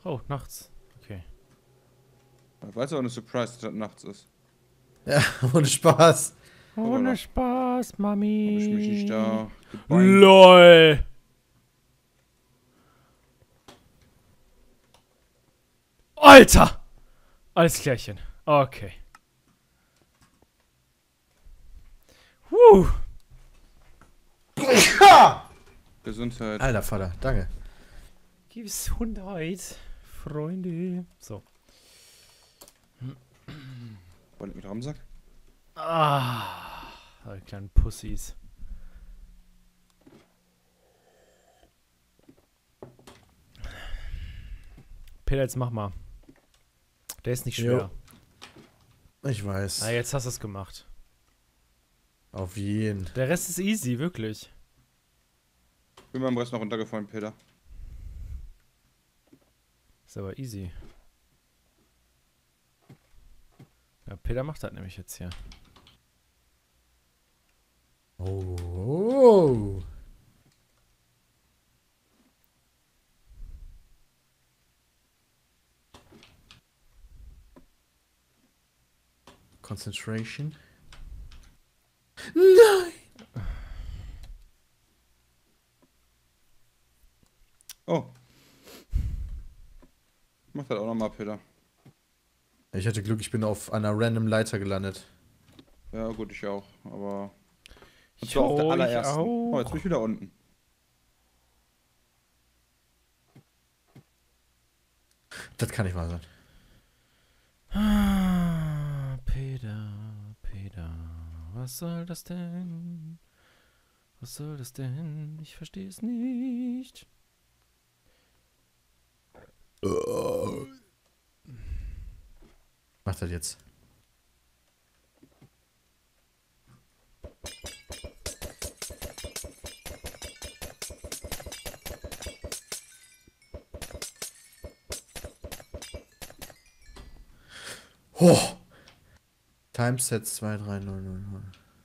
Oh, nachts. Okay. Weiß auch eine Surprise, dass das nachts ist. Ja, ohne Spaß. Ohne Spaß, Mami. Hab ich mich nicht da gebeint. LOL. Alter! Alles klärchen. Okay. Gesundheit. Alter Vater, danke. Gesundheit, Freunde. So. Wollt ihr mit Ramsack? Ah, die kleinen Pussys. Peter, jetzt mach mal. Der ist nicht schwer. Ich weiß. Ah, jetzt hast du es gemacht. Auf jeden. Der Rest ist easy, wirklich. Bin beim Rest noch runtergefallen, Peter. Ist aber easy. Ja, Peter macht das nämlich jetzt hier. Oh. Concentration. Nein! Oh. Mach das auch nochmal, Peter. Ich hatte Glück, ich bin auf einer random Leiter gelandet. Ja, gut, ich auch. Aber. Und Ich zwar auf der auch, allerersten. ich Oh, jetzt auch. bin ich wieder unten. Das kann nicht wahr sein. Ah, Peter, was soll das denn? Was soll das denn? Ich verstehe es nicht. Mach das jetzt. Hoch! Timeset 23000.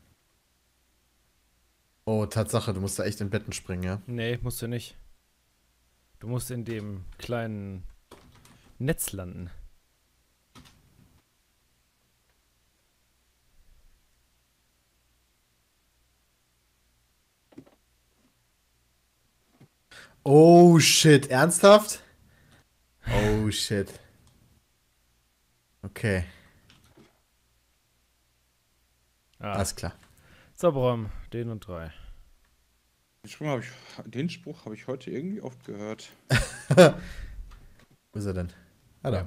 Oh, Tatsache, du musst da echt in Betten springen, ja? Nee, musst du nicht. Du musst in dem kleinen Netz landen. Oh shit, ernsthaft? Oh shit. Okay, Ah. alles klar. So, Brom, den und 3. Den Spruch habe ich heute irgendwie oft gehört. Wo ist er denn? Ah, da.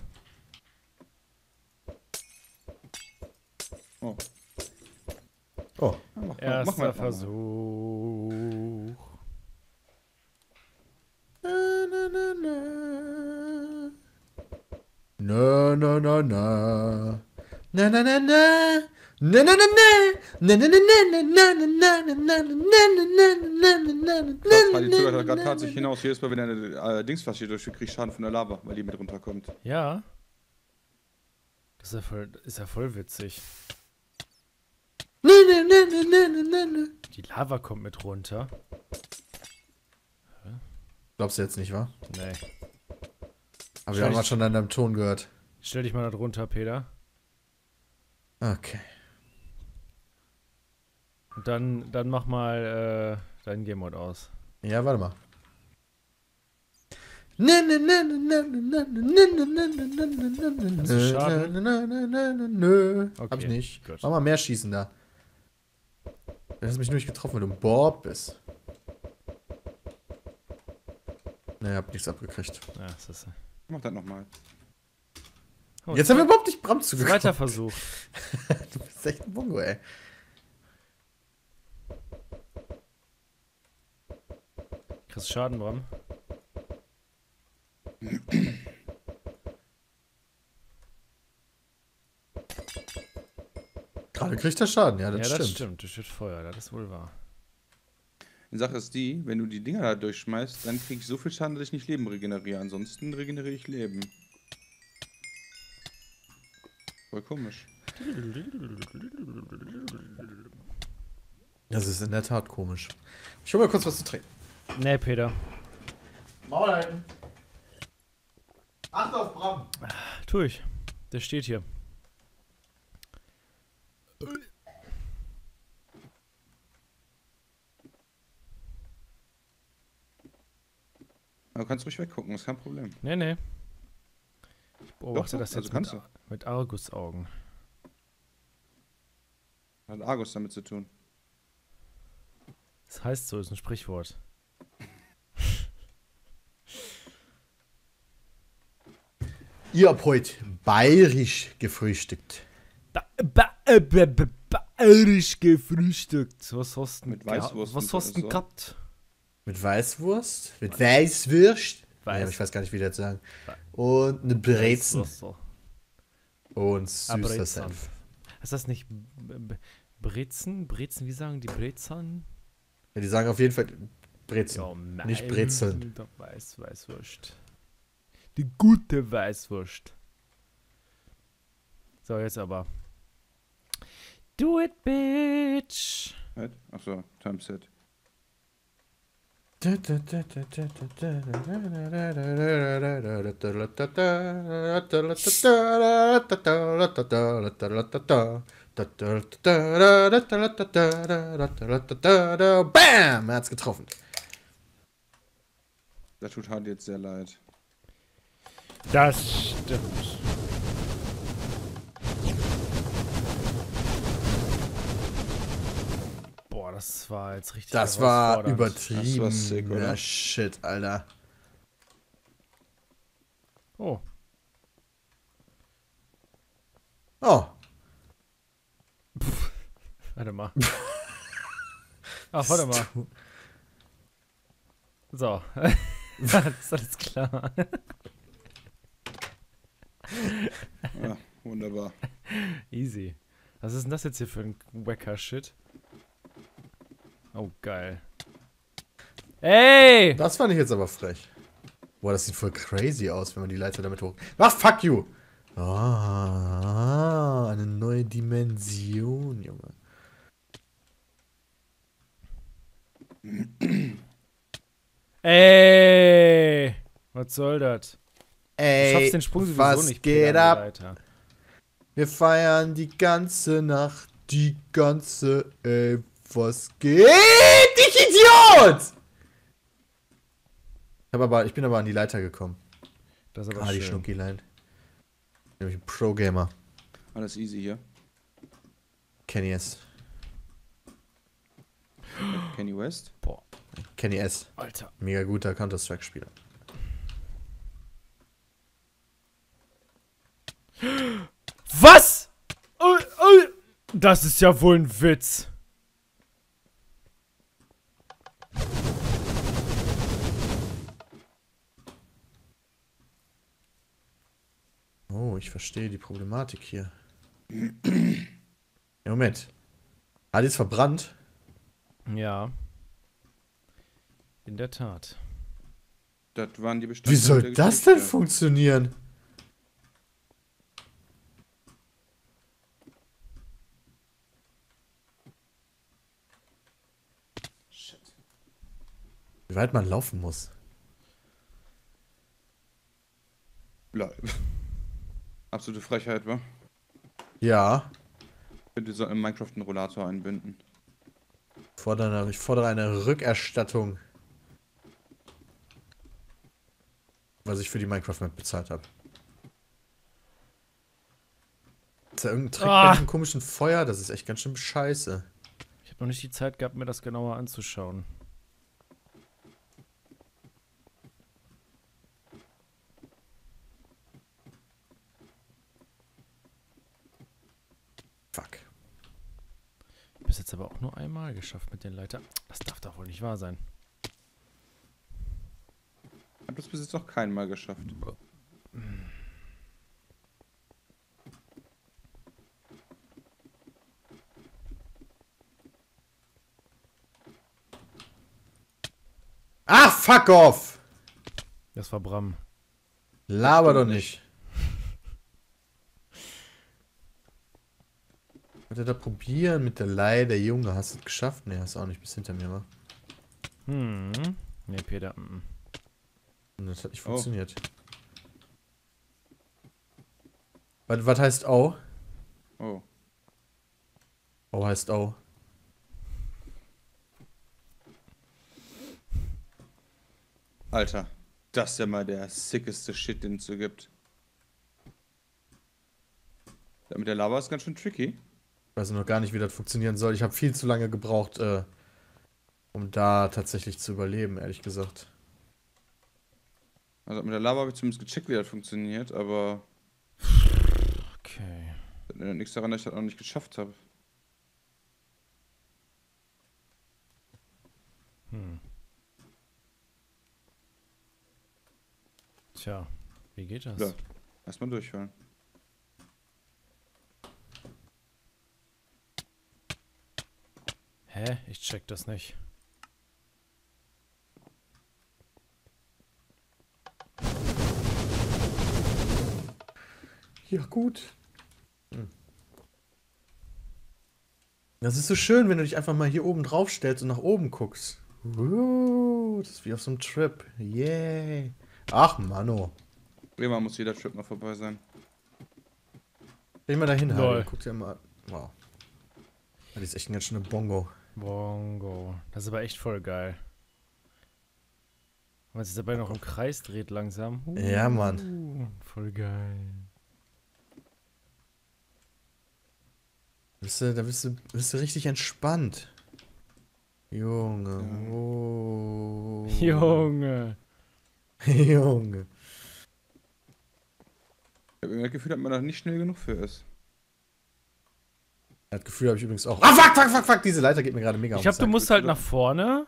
Oh. Oh. Mach Erster mal. Versuch. Na, na, na, na. Na, na, na, na. Na, na, na, na. Na, na, na, na. Na, na, na, na, na, na, na, na, na, na, na, Die zögert gerade tatsächlich hinaus. Jedes Mal, wenn eine Dingsflasche durchführt, kriegt Schaden von der Lava, weil die mit runterkommt. Ja. Das ist ja voll witzig. Die Lava kommt mit runter. Glaubst du jetzt nicht, wa? Nee. Aber wir haben schon an deinem Ton gehört. Stell dich mal da drunter, Peter. Okay. Und dann mach mal deinen Game Mode aus. Ja, warte mal. Hast du Schaden? Nö. Hab Okay, ich nicht. gut. Mach mal mehr schießen da. Du hast mich nur nicht getroffen, weil du ein Bob bist. Ne, hab nichts abgekriegt. Ja, das ist. Mach das nochmal. Oh, Jetzt haben wir überhaupt nicht Bram zugeguckt. zweiter Versuch. Du bist echt ein Bungo, ey. Kriegst Schaden, Bram? Gerade kriegt er Schaden, ja, das Ja, das stimmt. stimmt. Das wird Feuer, das ist wohl wahr. Die Sache ist die, wenn du die Dinger da durchschmeißt, dann krieg ich so viel Schaden, dass ich nicht Leben regeneriere. Ansonsten regeneriere ich Leben. Voll komisch. Das ist in der Tat komisch. Ich hol mal kurz was zu trinken. Nee, Peter. Maul halten. Achte auf Bram. Tu ich. Der steht hier. Aber du kannst ruhig weggucken, ist kein Problem. Nee. Ich beobachte Doch, das also jetzt kannst du. mit Argusaugen. Hat Argus damit zu tun. Das heißt so, ist ein Sprichwort. Ihr habt heute bayerisch gefrühstückt. Bayerisch gefrühstückt. Was hast du Mit Weißwurst Was und hast du so. gehabt? Mit Weißwurst, mit Weißwürst. Weiß. Ja, ich weiß gar nicht, wie das sagen. Und eine Brezen. Weißwurst. Und süßer Brezen. Senf. Ist das nicht Brezen? Brezen, wie sagen die Brezen? Ja, die sagen auf jeden Fall Brezen. Ja, Nicht Brezeln. Weißwurst. Die gute Weißwurst. So, jetzt aber. Do it, bitch. Halt? Achso, Timeset. Bam! Er hat's getroffen. Das tut Hardy jetzt sehr leid. Das stimmt. Boah, das war jetzt richtig Das war herausfordernd. übertrieben. Das war sick, oder? Ja, shit, Alter. Oh, Oh. warte mal. Ach, warte mal. So. Das ist alles klar. Ja, wunderbar. Easy. Was ist denn das jetzt hier für ein Wacker-Shit? Oh, geil. Ey! Das fand ich jetzt aber frech. Boah, das sieht voll crazy aus, wenn man die Leiter damit hoch... Ach, fuck you! Ah, eine neue Dimension, Junge. Ey! Was soll das? Du Ey, schaffst den Sprung sowieso was nicht. geht Peter, ab? Leiter. Wir feiern die ganze Nacht, die ganze... Ey, was geht? Ich Idiot! Ich bin aber an die Leiter gekommen. Das ist aber Die schön. Schnucki-Line. Nämlich ein Pro-Gamer. Alles easy hier. Kenny S. Kenny West. Boah, Kenny S. Alter. Mega guter Counter-Strike-Spieler. Was? Das ist ja wohl ein Witz. Oh, ich verstehe die Problematik hier. Ja, Moment. Hat ist verbrannt? Ja. In der Tat. Das waren die Bestandteile Wie soll der das denn Geschichte. funktionieren? Wie weit man laufen muss. Absolute Frechheit, wa? Ja. Wir sollten in Minecraft einen Rollator einbinden. Ich fordere eine Rückerstattung. Was ich für die Minecraft-Map bezahlt habe. Ist da irgendein Trick bei diesem komischen Feuer? Das ist echt ganz schön scheiße. Ich habe noch nicht die Zeit gehabt, mir das genauer anzuschauen. Fuck. Bis jetzt aber auch nur einmal geschafft mit den Leitern. Das darf doch wohl nicht wahr sein. Ich hab das bis jetzt noch kein Mal geschafft. Ah, fuck off! Das war Bram. Laber stimmt doch nicht. Was er da probieren mit der Leih, der Junge? Hast du es geschafft? Ne, hast du auch nicht, bis hinter mir war. Nee, Peter. Und das hat nicht funktioniert. Was heißt Au? Oh. Au heißt Au. Alter, das ist ja mal der sickeste Shit, den es so gibt. Das mit der Lava ist ganz schön tricky. Ich weiß noch gar nicht, wie das funktionieren soll. Ich habe viel zu lange gebraucht, um da tatsächlich zu überleben, ehrlich gesagt. Also mit der Lava habe ich zumindest gecheckt, wie das funktioniert, aber Okay. das ändert nichts daran, dass ich das noch nicht geschafft habe. Tja, wie geht das? Ja, erstmal durchfallen. Hä? Ich check das nicht. Ja, gut. Das ist so schön, wenn du dich einfach mal hier oben drauf stellst und nach oben guckst. Das ist wie auf so einem Trip. Yay. Ach, Manno. Irgendwann muss jeder Trip noch vorbei sein. Geh mal dahin, Lol. Harry. Guck dir mal. Wow. Das ist echt ein ganz schöner Bongo. Bongo. Das ist aber echt voll geil. Wenn man sich dabei noch im Kreis dreht langsam. Ja, Mann. Voll geil. Da bist du richtig entspannt. Junge. Oh. Junge. Junge. Ich habe irgendwie das Gefühl, dass man da nicht schnell genug für ist. Das Gefühl habe ich übrigens auch. Ah, fuck. Diese Leiter geht mir gerade mega Ich glaube, du Sack. musst halt nach vorne.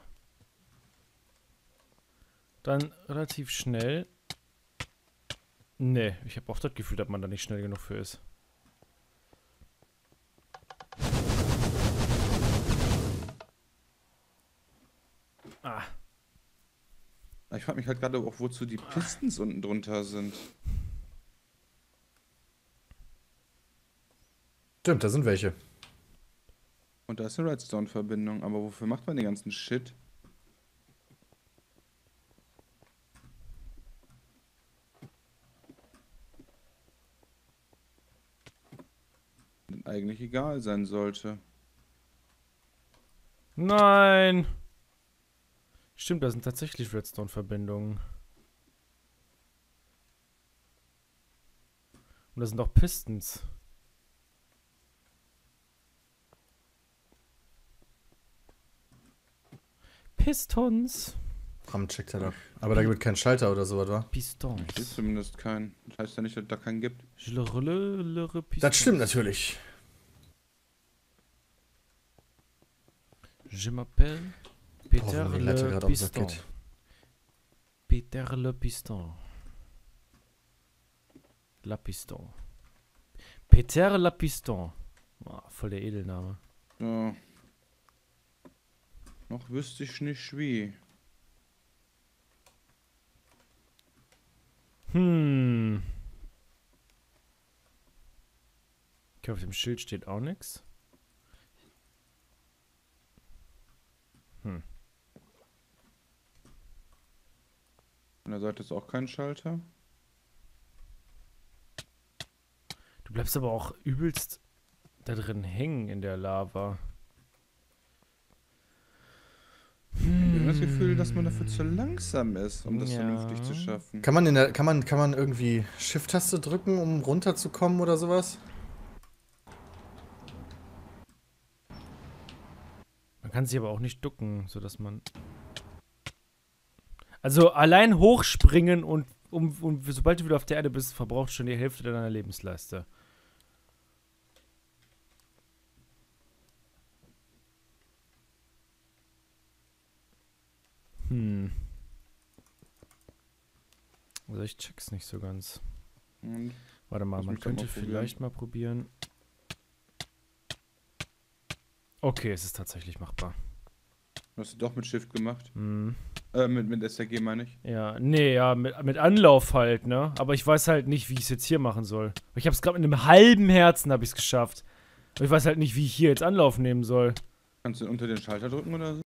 Dann relativ schnell. Nee, ich habe auch das Gefühl, dass man da nicht schnell genug für ist. Ah. Ich frage mich halt gerade auch, wozu die Pistons unten drunter sind. Stimmt, da sind welche. Und da ist eine Redstone-Verbindung, aber wofür macht man den ganzen Shit? Den eigentlich egal sein sollte. Nein! Stimmt, da sind tatsächlich Redstone-Verbindungen. Und da sind auch Pistons. Pistons. Ram checkt er da. Aber da gibt es keinen Schalter oder sowas, wa? Pistons. Ich sehe zumindest keinen. Das heißt ja nicht, dass es da keinen gibt. Pistons. Das stimmt natürlich. Je m'appelle Peter wenn die Leiter le gerade auf den Sack Piston. geht. Peter le Piston. La Piston. Peter la Piston. Oh, voll der Edelname. Ja. Noch wüsste ich nicht wie. Okay, auf dem Schild steht auch nichts. An der Seite ist auch kein Schalter. Du bleibst aber auch übelst da drin hängen in der Lava. Ich habe das Gefühl, dass man dafür zu langsam ist, um das Ja. vernünftig zu schaffen. Kann man irgendwie Shift-Taste drücken, um runterzukommen oder sowas? Man kann sich aber auch nicht ducken, sodass man... Also allein hochspringen und sobald du wieder auf der Erde bist, verbraucht schon die Hälfte deiner Lebensleiste. Also ich check's nicht so ganz. Und Warte mal, Lass man mich doch mal könnte probieren. vielleicht mal probieren. Okay, es ist tatsächlich machbar. hast du doch mit Shift gemacht. Hm. Mit SRG meine ich. Ja, nee, ja, mit Anlauf halt, ne? Aber ich weiß halt nicht, wie ich es jetzt hier machen soll. Ich hab's gerade mit einem halben Herzen habe ich es geschafft. Aber ich weiß halt nicht, wie ich hier jetzt Anlauf nehmen soll. Kannst du unter den Schalter drücken oder so?